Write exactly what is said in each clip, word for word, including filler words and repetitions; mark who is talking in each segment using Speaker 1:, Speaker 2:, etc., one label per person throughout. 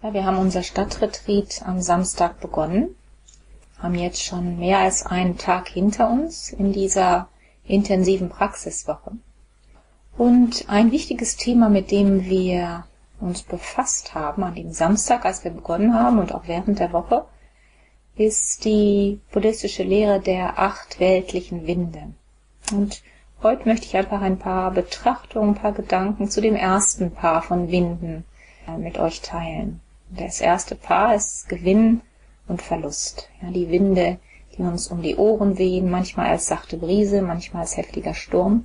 Speaker 1: Ja, wir haben unser Stadtretreat am Samstag begonnen, haben jetzt schon mehr als einen Tag hinter uns in dieser intensiven Praxiswoche. Und ein wichtiges Thema, mit dem wir uns befasst haben an dem Samstag, als wir begonnen haben und auch während der Woche, ist die buddhistische Lehre der acht weltlichen Winde. Und heute möchte ich einfach ein paar Betrachtungen, ein paar Gedanken zu dem ersten Paar von Winden mit euch teilen. Das erste Paar ist Gewinn und Verlust. Ja, die Winde, die uns um die Ohren wehen, manchmal als sachte Brise, manchmal als heftiger Sturm.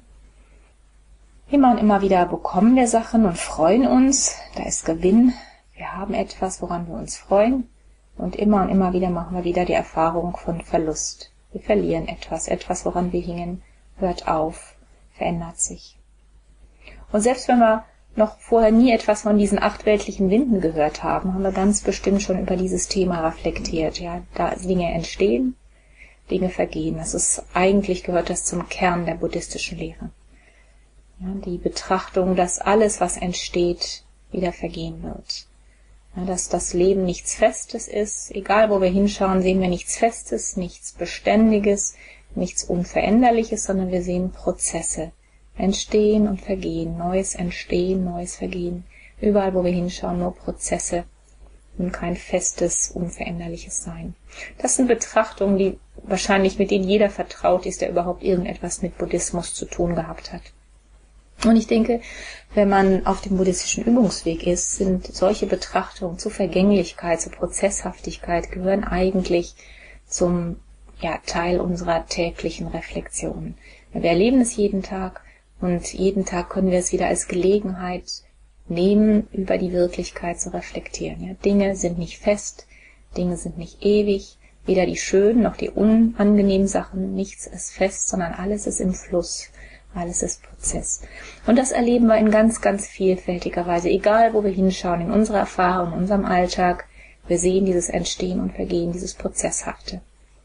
Speaker 1: Immer und immer wieder bekommen wir Sachen und freuen uns. Da ist Gewinn. Wir haben etwas, woran wir uns freuen. Und immer und immer wieder machen wir wieder die Erfahrung von Verlust. Wir verlieren etwas, etwas, woran wir hingen, hört auf, verändert sich. Und selbst wenn wir noch vorher nie etwas von diesen acht weltlichen Winden gehört haben, haben wir ganz bestimmt schon über dieses Thema reflektiert. Ja, da Dinge entstehen, Dinge vergehen. Das ist, eigentlich gehört das zum Kern der buddhistischen Lehre. Ja, die Betrachtung, dass alles, was entsteht, wieder vergehen wird. Ja, dass das Leben nichts Festes ist. Egal, wo wir hinschauen, sehen wir nichts Festes, nichts Beständiges, nichts Unveränderliches, sondern wir sehen Prozesse. Entstehen und Vergehen, Neues entstehen, Neues Vergehen. Überall, wo wir hinschauen, nur Prozesse und kein festes, unveränderliches Sein. Das sind Betrachtungen, die wahrscheinlich mit denen jeder vertraut ist, der überhaupt irgendetwas mit Buddhismus zu tun gehabt hat. Und ich denke, wenn man auf dem buddhistischen Übungsweg ist, sind solche Betrachtungen zur Vergänglichkeit, zur Prozesshaftigkeit, gehören eigentlich zum ja, Teil unserer täglichen Reflexion. Wir erleben es jeden Tag. Und jeden Tag können wir es wieder als Gelegenheit nehmen, über die Wirklichkeit zu reflektieren. Ja, Dinge sind nicht fest, Dinge sind nicht ewig, weder die schönen noch die unangenehmen Sachen, nichts ist fest, sondern alles ist im Fluss, alles ist Prozess. Und das erleben wir in ganz, ganz vielfältiger Weise, egal wo wir hinschauen, in unserer Erfahrung, in unserem Alltag, wir sehen dieses Entstehen und Vergehen, dieses Prozesshafte.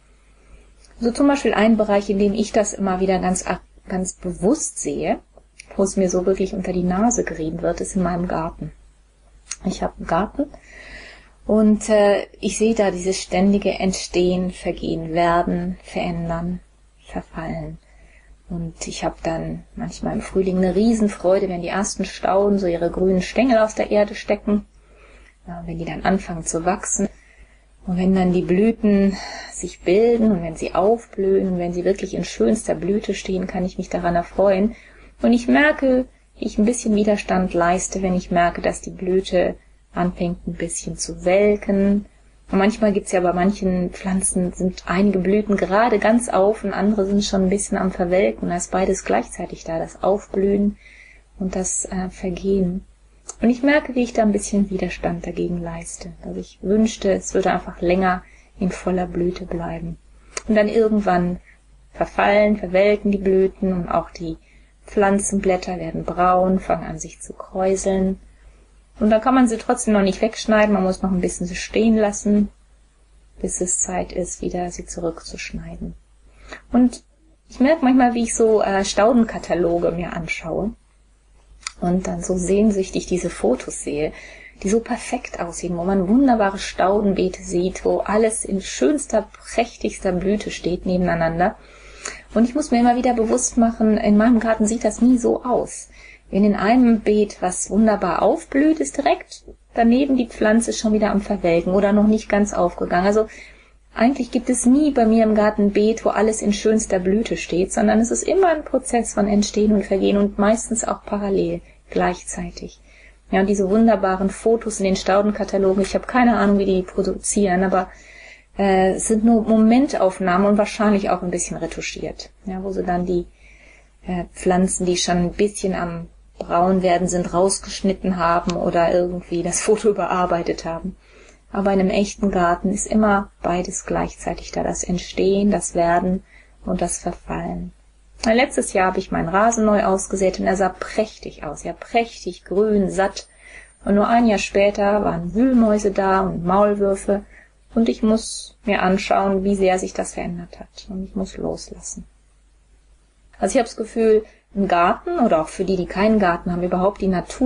Speaker 1: So zum Beispiel ein Bereich, in dem ich das immer wieder ganz ganz bewusst sehe, wo es mir so wirklich unter die Nase gerieben wird, ist in meinem Garten. Ich habe einen Garten und äh, ich sehe da dieses ständige Entstehen, Vergehen, Werden, Verändern, Verfallen. Und ich habe dann manchmal im Frühling eine Riesenfreude, wenn die ersten Stauden so ihre grünen Stängel aus der Erde stecken, ja, wenn die dann anfangen zu wachsen. Und wenn dann die Blüten sich bilden und wenn sie aufblühen und wenn sie wirklich in schönster Blüte stehen, kann ich mich daran erfreuen. Und ich merke, wie ich ein bisschen Widerstand leiste, wenn ich merke, dass die Blüte anfängt ein bisschen zu welken. Und manchmal gibt's ja bei manchen Pflanzen, sind einige Blüten gerade ganz auf und andere sind schon ein bisschen am Verwelken. Da ist beides gleichzeitig da, das Aufblühen und das äh, Vergehen. Und ich merke, wie ich da ein bisschen Widerstand dagegen leiste. Also ich wünschte, es würde einfach länger in voller Blüte bleiben. Und dann irgendwann verfallen, verwelken die Blüten und auch die Pflanzenblätter werden braun, fangen an sich zu kräuseln. Und dann kann man sie trotzdem noch nicht wegschneiden, man muss noch ein bisschen sie stehen lassen, bis es Zeit ist, wieder sie zurückzuschneiden. Und ich merke manchmal, wie ich so äh, Staudenkataloge mir anschaue. Und dann so sehnsüchtig diese Fotos sehe, die so perfekt aussehen, wo man wunderbare Staudenbeete sieht, wo alles in schönster, prächtigster Blüte steht nebeneinander. Und ich muss mir immer wieder bewusst machen, in meinem Garten sieht das nie so aus. Wenn in einem Beet was wunderbar aufblüht, ist direkt daneben die Pflanze schon wieder am Verwelken oder noch nicht ganz aufgegangen. Also eigentlich gibt es nie bei mir im Garten ein Beet, wo alles in schönster Blüte steht, sondern es ist immer ein Prozess von Entstehen und Vergehen und meistens auch parallel, gleichzeitig. Ja, und diese wunderbaren Fotos in den Staudenkatalogen, ich habe keine Ahnung, wie die produzieren, aber äh, es sind nur Momentaufnahmen und wahrscheinlich auch ein bisschen retuschiert. Ja, wo sie dann die äh, Pflanzen, die schon ein bisschen am braun werden sind, rausgeschnitten haben oder irgendwie das Foto überarbeitet haben. Aber in einem echten Garten ist immer beides gleichzeitig da, das Entstehen, das Werden und das Verfallen. Letztes Jahr habe ich meinen Rasen neu ausgesät und er sah prächtig aus, ja prächtig, grün, satt. Und nur ein Jahr später waren Wühlmäuse da und Maulwürfe und ich muss mir anschauen, wie sehr sich das verändert hat. Und ich muss loslassen. Also ich habe das Gefühl, im Garten oder auch für die, die keinen Garten haben, überhaupt die Natur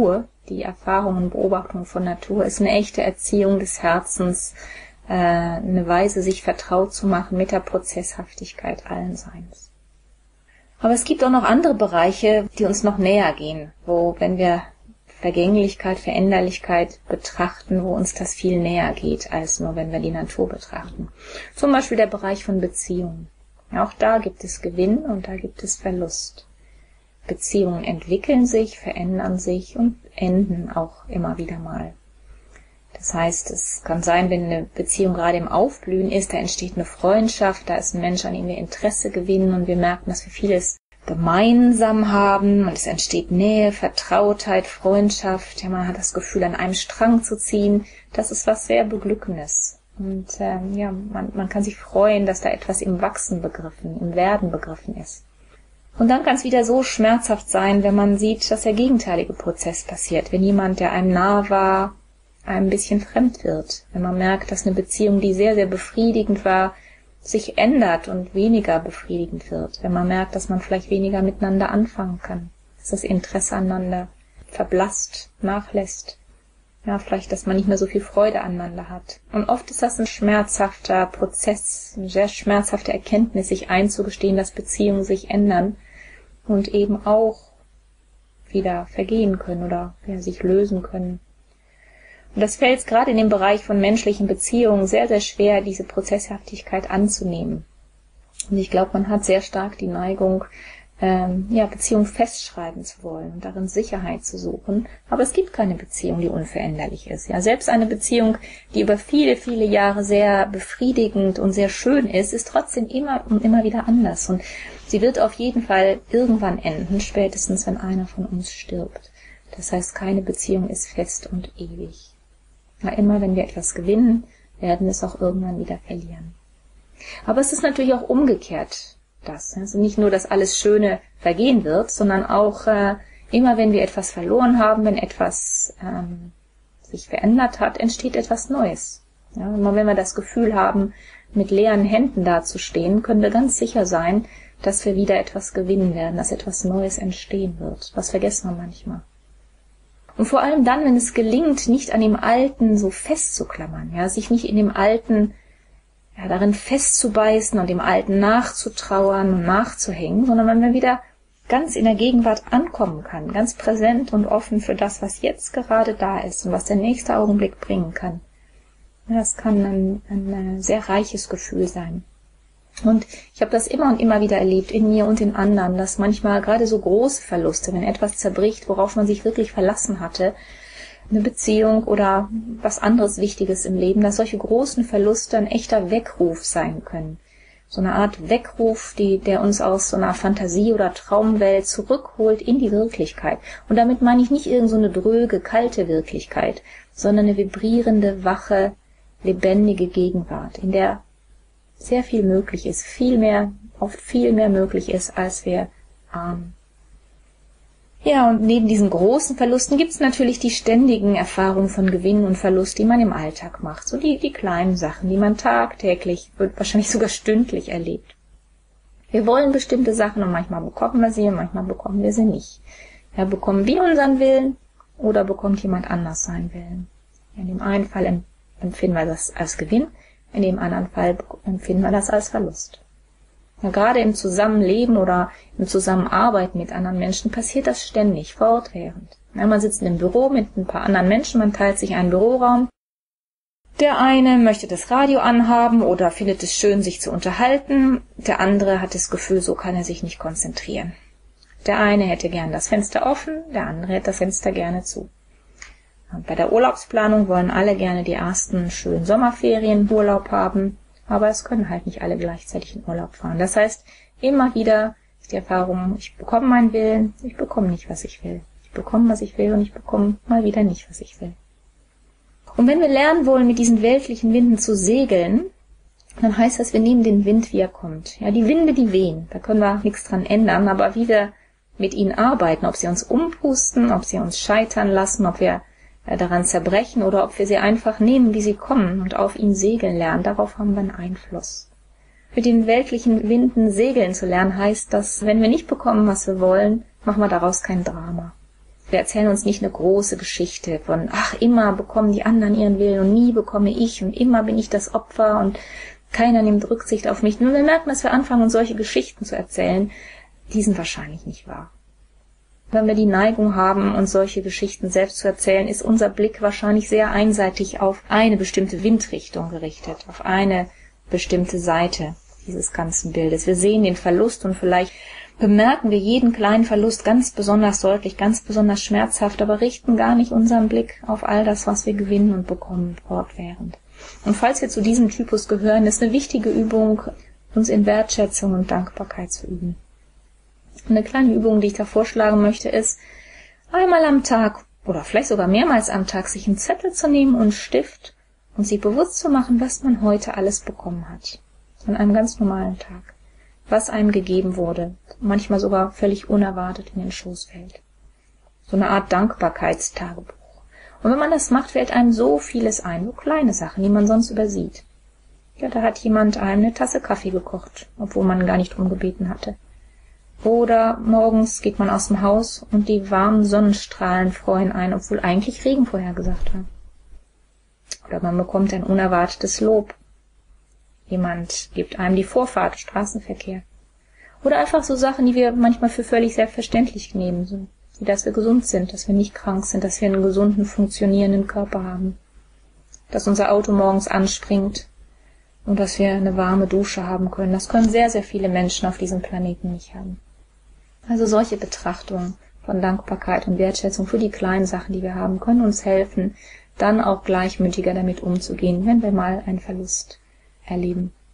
Speaker 1: die Erfahrung und Beobachtung von Natur ist eine echte Erziehung des Herzens, äh, eine Weise, sich vertraut zu machen mit der Prozesshaftigkeit allen Seins. Aber es gibt auch noch andere Bereiche, die uns noch näher gehen, wo, wenn wir Vergänglichkeit, Veränderlichkeit betrachten, wo uns das viel näher geht, als nur wenn wir die Natur betrachten. Zum Beispiel der Bereich von Beziehungen. Auch da gibt es Gewinn und da gibt es Verlust. Beziehungen entwickeln sich, verändern sich und enden auch immer wieder mal. Das heißt, es kann sein, wenn eine Beziehung gerade im Aufblühen ist, da entsteht eine Freundschaft, da ist ein Mensch, an dem wir Interesse gewinnen und wir merken, dass wir vieles gemeinsam haben und es entsteht Nähe, Vertrautheit, Freundschaft. Ja, man hat das Gefühl, an einem Strang zu ziehen. Das ist was sehr Beglückendes. Und ähm, ja, man, man kann sich freuen, dass da etwas im Wachsen begriffen, im Werden begriffen ist. Und dann kann es wieder so schmerzhaft sein, wenn man sieht, dass der gegenteilige Prozess passiert. Wenn jemand, der einem nahe war, einem ein bisschen fremd wird. Wenn man merkt, dass eine Beziehung, die sehr, sehr befriedigend war, sich ändert und weniger befriedigend wird. Wenn man merkt, dass man vielleicht weniger miteinander anfangen kann. Dass das Interesse aneinander verblasst, nachlässt. Ja, vielleicht, dass man nicht mehr so viel Freude aneinander hat. Und oft ist das ein schmerzhafter Prozess, eine sehr schmerzhafte Erkenntnis, sich einzugestehen, dass Beziehungen sich ändern und eben auch wieder vergehen können oder ja, sich lösen können. Und das fällt gerade in dem Bereich von menschlichen Beziehungen sehr, sehr schwer, diese Prozesshaftigkeit anzunehmen. Und ich glaube, man hat sehr stark die Neigung, ähm, ja, Beziehungen festschreiben zu wollen und darin Sicherheit zu suchen. Aber es gibt keine Beziehung, die unveränderlich ist. Ja, selbst eine Beziehung, die über viele, viele Jahre sehr befriedigend und sehr schön ist, ist trotzdem immer und immer wieder anders. Und sie wird auf jeden Fall irgendwann enden, spätestens wenn einer von uns stirbt. Das heißt, keine Beziehung ist fest und ewig. Ja, immer wenn wir etwas gewinnen, werden wir es auch irgendwann wieder verlieren. Aber es ist natürlich auch umgekehrt, das. Also nicht nur, dass alles Schöne vergehen wird, sondern auch äh, immer, wenn wir etwas verloren haben, wenn etwas ähm, sich verändert hat, entsteht etwas Neues. Ja, immer wenn wir das Gefühl haben, mit leeren Händen dazustehen, können wir ganz sicher sein, dass wir wieder etwas gewinnen werden, dass etwas Neues entstehen wird. Das vergessen wir manchmal. Und vor allem dann, wenn es gelingt, nicht an dem Alten so festzuklammern, ja, sich nicht in dem Alten, ja, darin festzubeißen und dem Alten nachzutrauern und nachzuhängen, sondern wenn man wieder ganz in der Gegenwart ankommen kann, ganz präsent und offen für das, was jetzt gerade da ist und was der nächste Augenblick bringen kann. Ja, das kann ein, ein sehr reiches Gefühl sein. Und ich habe das immer und immer wieder erlebt, in mir und in anderen, dass manchmal gerade so große Verluste, wenn etwas zerbricht, worauf man sich wirklich verlassen hatte, eine Beziehung oder was anderes Wichtiges im Leben, dass solche großen Verluste ein echter Weckruf sein können. So eine Art Weckruf, die, der uns aus so einer Fantasie- oder Traumwelt zurückholt in die Wirklichkeit. Und damit meine ich nicht irgend so eine dröge, kalte Wirklichkeit, sondern eine vibrierende, wache, lebendige Gegenwart, in der sehr viel möglich ist, viel mehr, oft viel mehr möglich ist, als wir ahnen. Ja, und neben diesen großen Verlusten gibt es natürlich die ständigen Erfahrungen von Gewinn und Verlust, die man im Alltag macht. So die, die kleinen Sachen, die man tagtäglich, wahrscheinlich sogar stündlich erlebt. Wir wollen bestimmte Sachen und manchmal bekommen wir sie und manchmal bekommen wir sie nicht. Ja, bekommen wir unseren Willen oder bekommt jemand anders seinen Willen? In dem einen Fall empfinden wir das als Gewinn, in dem anderen Fall empfinden wir das als Verlust. Ja, gerade im Zusammenleben oder im Zusammenarbeiten mit anderen Menschen passiert das ständig, fortwährend. Ja, man sitzt im Büro mit ein paar anderen Menschen, man teilt sich einen Büroraum. Der eine möchte das Radio anhaben oder findet es schön, sich zu unterhalten. Der andere hat das Gefühl, so kann er sich nicht konzentrieren. Der eine hätte gern das Fenster offen, der andere hätte das Fenster gerne zu. Und bei der Urlaubsplanung wollen alle gerne die ersten schönen Sommerferien Urlaub haben, aber es können halt nicht alle gleichzeitig in Urlaub fahren. Das heißt, immer wieder ist die Erfahrung, ich bekomme meinen Willen, ich bekomme nicht, was ich will. Ich bekomme, was ich will und ich bekomme mal wieder nicht, was ich will. Und wenn wir lernen wollen, mit diesen weltlichen Winden zu segeln, dann heißt das, wir nehmen den Wind, wie er kommt. Ja, die Winde, die wehen, da können wir nichts dran ändern, aber wie wir mit ihnen arbeiten, ob sie uns umpusten, ob sie uns scheitern lassen, ob wir daran zerbrechen oder ob wir sie einfach nehmen, wie sie kommen und auf ihnen segeln lernen, darauf haben wir einen Einfluss. Mit den weltlichen Winden segeln zu lernen heißt, dass, wenn wir nicht bekommen, was wir wollen, machen wir daraus kein Drama. Wir erzählen uns nicht eine große Geschichte von, ach, immer bekommen die anderen ihren Willen und nie bekomme ich und immer bin ich das Opfer und keiner nimmt Rücksicht auf mich. Nur wir merken, dass wir anfangen, uns solche Geschichten zu erzählen, die sind wahrscheinlich nicht wahr. Wenn wir die Neigung haben, uns solche Geschichten selbst zu erzählen, ist unser Blick wahrscheinlich sehr einseitig auf eine bestimmte Windrichtung gerichtet, auf eine bestimmte Seite dieses ganzen Bildes. Wir sehen den Verlust und vielleicht bemerken wir jeden kleinen Verlust ganz besonders deutlich, ganz besonders schmerzhaft, aber richten gar nicht unseren Blick auf all das, was wir gewinnen und bekommen fortwährend. Und falls wir zu diesem Typus gehören, ist eine wichtige Übung, uns in Wertschätzung und Dankbarkeit zu üben. Eine kleine Übung, die ich da vorschlagen möchte, ist, einmal am Tag oder vielleicht sogar mehrmals am Tag sich einen Zettel zu nehmen und einen Stift und sich bewusst zu machen, was man heute alles bekommen hat. An einem ganz normalen Tag. Was einem gegeben wurde, manchmal sogar völlig unerwartet in den Schoß fällt. So eine Art Dankbarkeitstagebuch. Und wenn man das macht, fällt einem so vieles ein, so kleine Sachen, die man sonst übersieht. Ja, da hat jemand einem eine Tasse Kaffee gekocht, obwohl man gar nicht drum gebeten hatte. Oder morgens geht man aus dem Haus und die warmen Sonnenstrahlen freuen einen, obwohl eigentlich Regen vorhergesagt war. Oder man bekommt ein unerwartetes Lob. Jemand gibt einem die Vorfahrt, Straßenverkehr. Oder einfach so Sachen, die wir manchmal für völlig selbstverständlich nehmen, so wie dass wir gesund sind, dass wir nicht krank sind, dass wir einen gesunden, funktionierenden Körper haben, dass unser Auto morgens anspringt und dass wir eine warme Dusche haben können. Das können sehr, sehr viele Menschen auf diesem Planeten nicht haben. Also solche Betrachtungen von Dankbarkeit und Wertschätzung für die kleinen Sachen, die wir haben, können uns helfen, dann auch gleichmütiger damit umzugehen, wenn wir mal einen Verlust erleben.